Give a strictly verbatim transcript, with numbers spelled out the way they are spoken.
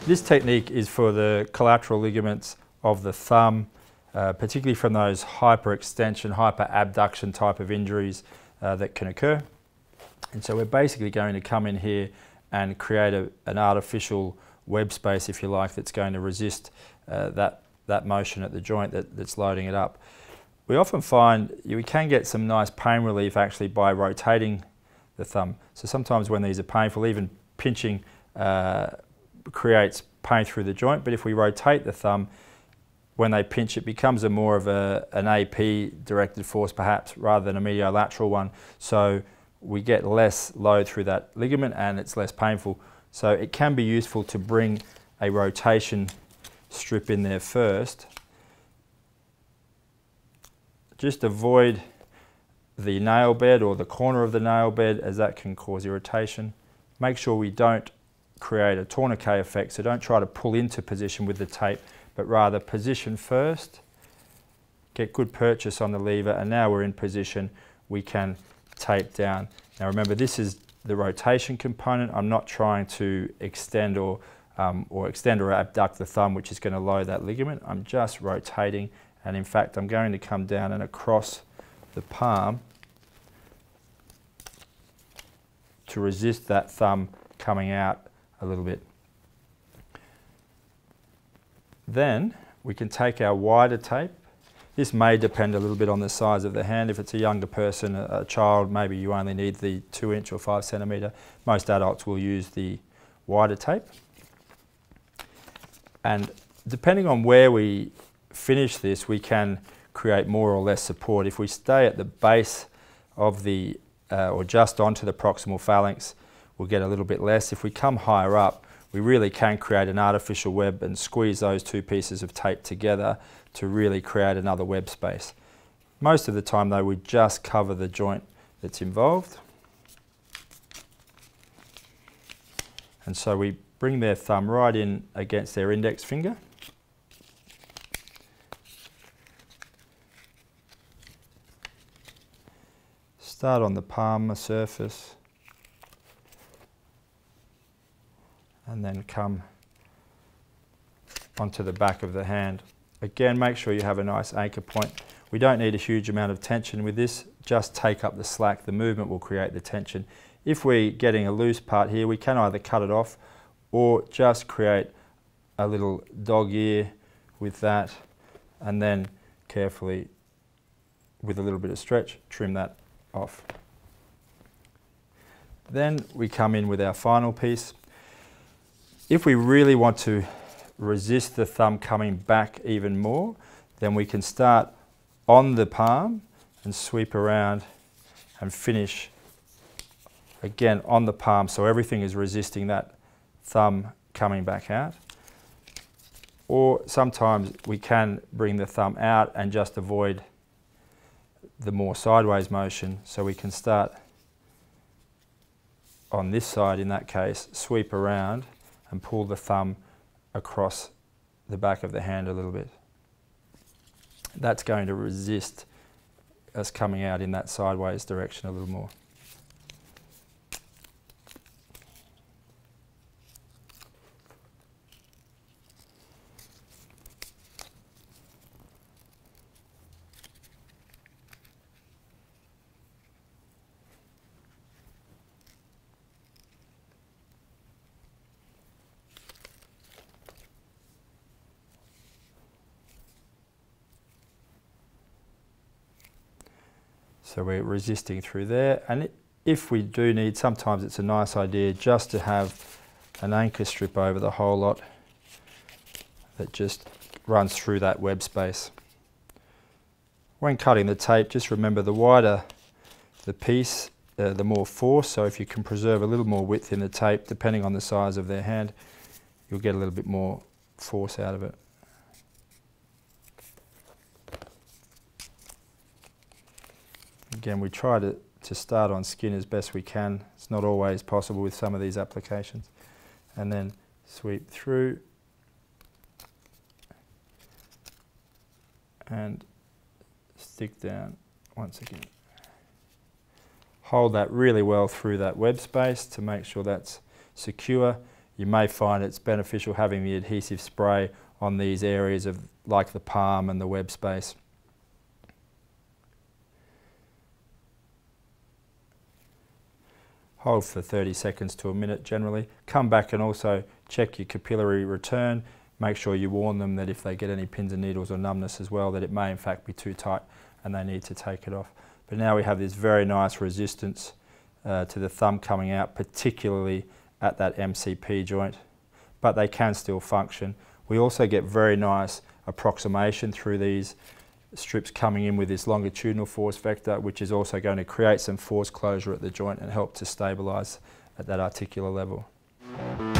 This technique is for the collateral ligaments of the thumb, uh, particularly from those hyperextension, hyperabduction type of injuries uh, that can occur. And so we're basically going to come in here and create a, an artificial web space, if you like, that's going to resist uh, that, that motion at the joint that, that's loading it up. We often find we can get some nice pain relief actually by rotating the thumb. So sometimes when these are painful, even pinching uh, creates pain through the joint, but if we rotate the thumb, when they pinch, it becomes a more of a, an A P directed force perhaps rather than a mediolateral one. So we get less load through that ligament and it's less painful. So it can be useful to bring a rotation strip in there first. Just avoid the nail bed or the corner of the nail bed, as that can cause irritation. Make sure we don't create a tourniquet effect, so don't try to pull into position with the tape, but rather position first, get good purchase on the lever, and now we're in position, we can tape down. Now remember, this is the rotation component. I'm not trying to extend or, um, or extend or abduct the thumb, which is going to load that ligament. I'm just rotating, and in fact I'm going to come down and across the palm to resist that thumb coming out a little bit. Then we can take our wider tape. This may depend a little bit on the size of the hand. If it's a younger person, a, a child, maybe you only need the two inch or five centimetre. Most adults will use the wider tape. And depending on where we finish this, we can create more or less support. If we stay at the base of the, uh, or just onto the proximal phalanx, we'll get a little bit less. If we come higher up, we really can create an artificial web and squeeze those two pieces of tape together to really create another web space. Most of the time though, we just cover the joint that's involved. And so we bring their thumb right in against their index finger. Start on the palmar surface and then come onto the back of the hand. Again, make sure you have a nice anchor point. We don't need a huge amount of tension with this, just take up the slack. The movement will create the tension. If we're getting a loose part here, we can either cut it off or just create a little dog ear with that, and then carefully, with a little bit of stretch, trim that off. Then we come in with our final piece. If we really want to resist the thumb coming back even more, then we can start on the palm and sweep around and finish again on the palm, so everything is resisting that thumb coming back out. Or sometimes we can bring the thumb out and just avoid the more sideways motion, so we can start on this side in that case, sweep around and pull the thumb across the back of the hand a little bit. That's going to resist us coming out in that sideways direction a little more. So we're resisting through there, and if we do need, sometimes it's a nice idea just to have an anchor strip over the whole lot that just runs through that web space. When cutting the tape, just remember the wider the piece, uh, the more force, so if you can preserve a little more width in the tape, depending on the size of their hand, you'll get a little bit more force out of it. Again, we try to, to start on skin as best we can. It's not always possible with some of these applications. And then sweep through and stick down once again. Hold that really well through that web space to make sure that's secure. you may find it's beneficial having the adhesive spray on these areas of like the palm and the web space. Hold for thirty seconds to a minute generally. Come back and also check your capillary return. Make sure you warn them that if they get any pins and needles or numbness as well, that it may in fact be too tight and they need to take it off. But now we have this very nice resistance uh, to the thumb coming out, particularly at that M C P joint, but they can still function. We also get very nice approximation through these strips coming in with this longitudinal force vector, which is also going to create some force closure at the joint and help to stabilise at that articular level.